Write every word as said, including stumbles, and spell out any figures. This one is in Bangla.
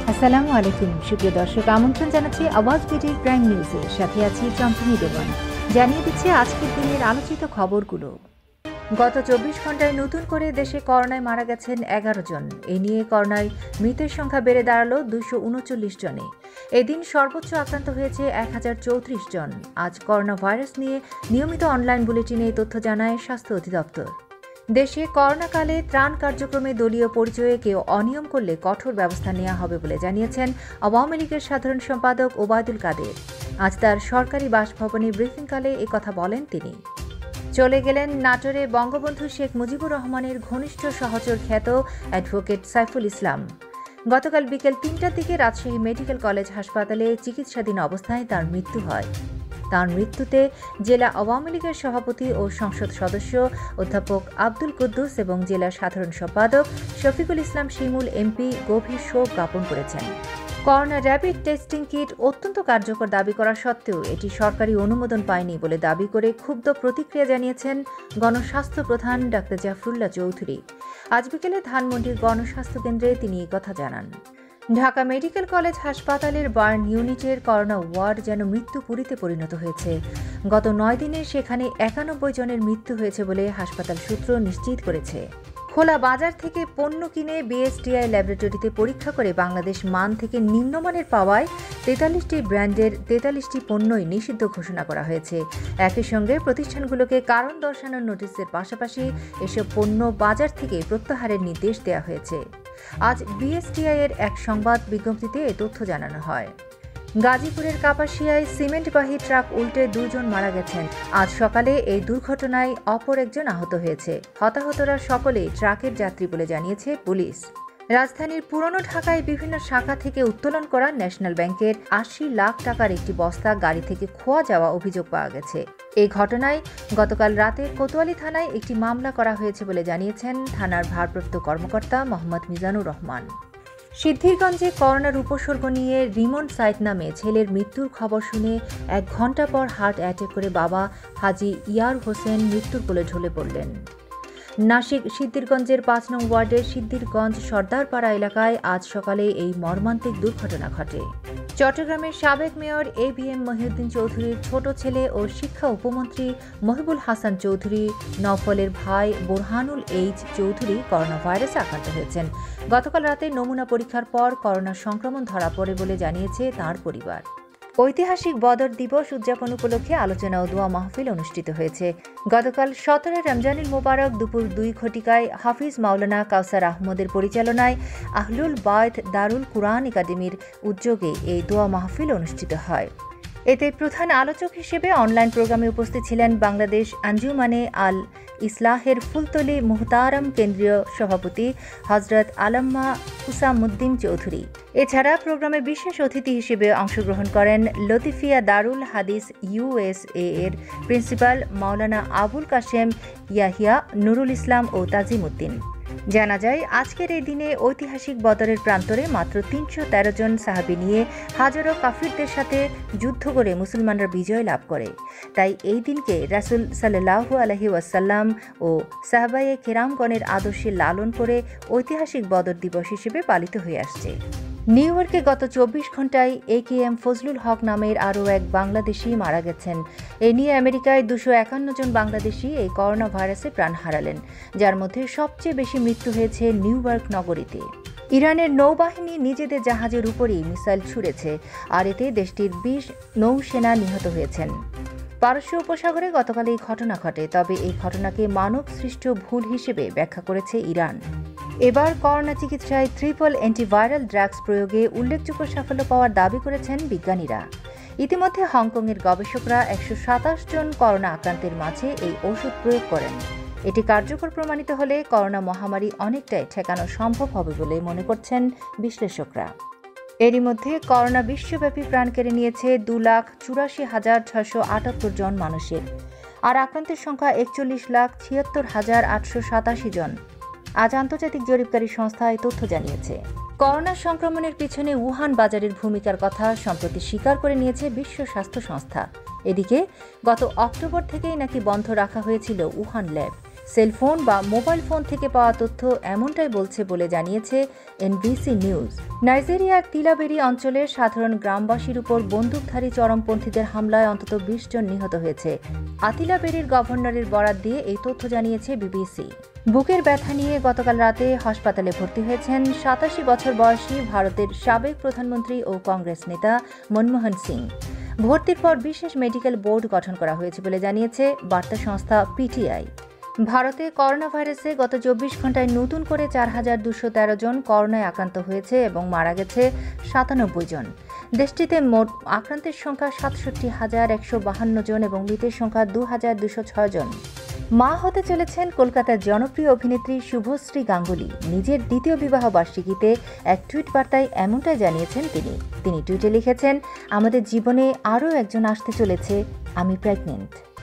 আসসালামু আলাইকুম সুপ্রিয় দর্শক, আমন্ত্রণ জানাচ্ছি আওয়াজ বিডির প্রাইম নিউজে। সাথে আছি চম্পনী দেবন। জানিয়ে দিচ্ছি আজকের দিনের আলোচিত খবরগুলো। গত চব্বিশ ঘন্টায় নতুন করে দেশে করোনায় মারা গেছেন এগারো জন। এ নিয়ে করোনায় মৃতের সংখ্যা বেড়ে দাঁড়ালো দুশো উনচল্লিশ জনে। এদিন সর্বোচ্চ আক্রান্ত হয়েছে এক হাজার চৌত্রিশ জন। আজ করোনা ভাইরাস নিয়ে নিয়মিত অনলাইন বুলেটিনে এই তথ্য জানায় স্বাস্থ্য অধিদপ্তর। দেশে করোনাকালে ত্রাণ কার্যক্রমে দলীয় পরিচয়ে কেউ অনিয়ম করলে কঠোর ব্যবস্থা নেওয়া হবে বলে জানিয়েছেন আওয়ামী লীগের সাধারণ সম্পাদক ওবায়দুল কাদের। আজ তার সরকারি বাসভবনে ব্রিফিংকালে একথা বলেন তিনি। চলে গেলেন নাটোরে বঙ্গবন্ধু শেখ মুজিবুর রহমানের ঘনিষ্ঠ সহচর খ্যাত অ্যাডভোকেট সাইফুল ইসলাম। গতকাল বিকেল তিনটার দিকে রাজশাহী মেডিকেল কলেজ হাসপাতালে চিকিৎসাধীন অবস্থায় তার মৃত্যু হয়। তার মৃত্যুতে জেলা আওয়ামী লীগের সভাপতি ও সংসদ সদস্য অধ্যাপক আব্দুল কুদ্দুস এবং জেলা সাধারণ সম্পাদক শফিকুল ইসলাম শিমুল এমপি গভীর শোক জ্ঞাপন করেছেন। করোনা র্যাপিড টেস্টিং কিট অত্যন্ত কার্যকর দাবি করা সত্ত্বেও এটি সরকারি অনুমোদন পায়নি বলে দাবি করে ক্ষুব্ধ প্রতিক্রিয়া জানিয়েছেন গণস্বাস্থ্য প্রধান ডাক্তার জাফরুল্লাহ চৌধুরী। আজ বিকেলে ধানমন্ডির গণস্বাস্থ্য কেন্দ্রে তিনি এই কথা জানান। ঢাকা মেডিকেল কলেজ হাসপাতালের বার্ন ইউনিটের করোনা ওয়ার্ড যেন মৃত্যুপুরীতে পরিণত হয়েছে। গত নয় দিনে সেখানে একানব্বই জনের মৃত্যু হয়েছে বলে হাসপাতাল সূত্র নিশ্চিত করেছে। খোলা বাজার থেকে পণ্য কিনে বিএসটিআই ল্যাবরেটরিতে পরীক্ষা করে বাংলাদেশ মান থেকে নিম্নমানের পাওয়ায় তেতাল্লিশটি ব্র্যান্ডের তেতাল্লিশটি পণ্যই নিষিদ্ধ ঘোষণা করা হয়েছে। একই সঙ্গে প্রতিষ্ঠানগুলোকে কারণ দর্শানোর নোটিশের পাশাপাশি এসব পণ্য বাজার থেকে প্রত্যাহারের নির্দেশ দেওয়া হয়েছে। আজ বিএসটিআই এর এক সংবাদ বিজ্ঞপ্তিতে এ তথ্য জানানো হয়। গাজীপুরের কাপাসিয়ায় সিমেন্টবাহী ট্রাক উল্টে দুজন মারা গেছেন। আজ সকালে এই দুর্ঘটনায় অপর একজন আহত হয়েছে। হতাহতরা সকলেই ট্রাকের যাত্রী বলে জানিয়েছে পুলিশ। রাজধানীর পুরনো ঢাকায় বিভিন্ন শাখা থেকে উত্তোলন করা ন্যাশনাল ব্যাংকের আশি লাখ টাকার একটি বস্তা গাড়ি থেকে খোয়া যাওয়া অভিযোগ পাওয়া গেছে। এই ঘটনায় গতকাল রাতে কোতোয়ালি থানায় একটি মামলা করা হয়েছে বলে জানিয়েছেন থানার ভারপ্রাপ্ত কর্মকর্তা মোহাম্মদ মিজানুর রহমান। সিদ্ধিরগঞ্জে করোনার উপসর্গ নিয়ে রিমন সাইদ নামে ছেলের মৃত্যুর খবর শুনে এক ঘণ্টা পর হার্ট অ্যাটাক করে বাবা হাজি ইয়ার হোসেন মৃত্যুর কোলে ঢলে পড়লেন। নাসিক সিদ্ধিরগঞ্জের পাঁচ নং ওয়ার্ডের সিদ্ধিরগঞ্জ সর্দারপাড়া এলাকায় আজ সকালে এই মর্মান্তিক দুর্ঘটনা ঘটে। চট্টগ্রামের সাবেক mayor A B M Mohiuddin চৌধুরীর ছোট ছেলে ও শিক্ষা উপমন্ত্রী মহিবুল হাসান চৌধুরী নওফলের ভাই বোরহানুল এইচ চৌধুরী করোনা ভাইরাসে আক্রান্ত হয়েছেন। গতকাল রাতে নমুনা পরীক্ষার পর করোনা সংক্রমণ ধরা পড়ে বলে জানিয়েছে তাঁর পরিবার। ঐতিহাসিক বদর দিবস উদযাপন উপলক্ষে আলোচনা ও দোয়া মাহফিল অনুষ্ঠিত হয়েছে। গতকাল সতেরো রমজানুল মোবারক দুপুর দুই ঘটিকায় হাফিজ মাওলানা কাউসার আহমদের পরিচালনায় আহলুল বায়ত দারুল কুরআন একাডেমির উদ্যোগে এই দোয়া মাহফিল অনুষ্ঠিত হয়। এতে প্রধান আলোচক হিসেবে অনলাইন প্রোগ্রামে উপস্থিত ছিলেন বাংলাদেশ আঞ্জুমানে আল ইসলাহের ফুলতলি মুহতারাম কেন্দ্রীয় সভাপতি হজরত আলাম্মা হুসামুদ্দিন চৌধুরী। এছাড়া প্রোগ্রামে বিশেষ অতিথি হিসেবে অংশগ্রহণ করেন লতিফিয়া দারুল হাদিস ইউএসএ এর প্রিন্সিপাল মাওলানা আবুল কাশেম ইয়াহিয়া, নুরুল ইসলাম ও তাজিম উদ্দিন। জানা যায় আজকের এই দিনে ঐতিহাসিক বদরের প্রান্তরে মাত্র তিনশো তেরো জন সাহাবী নিয়ে হাজারো কাফিরদের সাথে যুদ্ধ করে মুসলমানরা বিজয় লাভ করে। তাই এই দিনকে রাসূল সাল্লাল্লাহু আলাইহি ওয়াসাল্লাম ও সাহাবায়ে কেরামগণের আদর্শে লালন করে ঐতিহাসিক বদর দিবস হিসেবে পালিত হয়ে আসছে। নিউ ইয়র্কে গত চব্বিশ ঘন্টায় এ কে এম ফজলুল হক নামের আরও এক বাংলাদেশি মারা গেছেন। এ নিয়ে আমেরিকায় দুশো একান্ন জন বাংলাদেশি এই করোনা ভাইরাসে প্রাণ হারালেন, যার মধ্যে সবচেয়ে বেশি মৃত্যু হয়েছে নিউ ইয়র্ক নগরীতে। ইরানের নৌবাহিনী নিজেদের জাহাজের উপরই মিসাইল ছুড়েছে, আর এতে দেশটির বিশ নৌসেনা নিহত হয়েছেন। পারস্য উপসাগরে গতকাল এই ঘটনা ঘটে, তবে এই ঘটনাকে মানব সৃষ্ট ভুল হিসেবে ব্যাখ্যা করেছে ইরান। এবার করোনা চিকিৎসায় ট্রিপল অ্যান্টিভাইরাল ড্রাগস প্রয়োগে উল্লেখযোগ্য সাফল্য পাওয়ার দাবি করেছেন বিজ্ঞানীরা। ইতিমধ্যে হংকংয়ের গবেষকরা একশো সাতাশ জন করোনা আক্রান্তের মাঝে এই ওষুধ প্রয়োগ করেন। এটি কার্যকর প্রমাণিত হলে করোনা মহামারী অনেকটাই ঠেকানো সম্ভব হবে বলে মনে করছেন বিশ্লেষকরা। এরই মধ্যে করোনা বিশ্বব্যাপী প্রাণ কেড়ে নিয়েছে দু লাখ চুরাশি হাজার ছয়শো আটাত্তর জন মানুষের, আর আক্রান্তের সংখ্যা একচল্লিশ লাখ ছিয়াত্তর হাজার আটশো সাতাশি জন। আজ আন্তর্জাতিক জরিপকারী সংস্থা এই তথ্য জানিয়েছে। করোনা সংক্রমণের পিছনে উহান বাজারের ভূমিকার কথা সম্প্রতি স্বীকার করে নিয়েছে বিশ্ব স্বাস্থ্য সংস্থা। এদিকে গত অক্টোবর থেকেই নাকি বন্ধ রাখা হয়েছিল উহান ল্যাব। সেলফোন বা মোবাইল ফোন থেকে পাওয়া তথ্য এমনটাই বলছে বলে জানিয়েছে এনবিসি নিউজ। নাইজেরিয়ার তিলাবেরি অঞ্চলের সাধারণ গ্রামবাসীর উপর বন্দুকধারী চরমপন্থীদের হামলায় অন্তত বিশ জন নিহত হয়েছে। আতিলাবেরির গভর্নরের বরাত দিয়ে এই তথ্য জানিয়েছে বিবিসি। বুকের ব্যথা নিয়ে গতকাল রাতে হাসপাতালে ভর্তি হয়েছেন সাতাশি বছর বয়সী ভারতের সাবেক প্রধানমন্ত্রী ও কংগ্রেস নেতা মনমোহন সিং। ভর্তির পর বিশেষ মেডিকেল বোর্ড গঠন করা হয়েছে বলে জানিয়েছে বার্তা সংস্থা পিটিআই। ভারতে করোনা ভাইরাসে গত চব্বিশ ঘন্টায় নতুন করে চার হাজার দুশো তেরো জন করোনায় আক্রান্ত হয়েছে এবং মারা গেছে সাতানব্বই জন। দেশটিতে মোট আক্রান্তের সংখ্যা সাতষট্টি হাজার একশো বাহান্ন জন এবং মৃতের সংখ্যা দু হাজার দুশো ছয় জন। মা হতে চলেছেন কলকাতার জনপ্রিয় অভিনেত্রী শুভশ্রী গাঙ্গুলি। নিজের দ্বিতীয় বিবাহ বার্ষিকীতে এক টুইট বার্তায় এমনটাই জানিয়েছেন তিনি। তিনি টুইটে লিখেছেন, আমাদের জীবনে আরও একজন আসতে চলেছে, আমি প্রেগনেন্ট।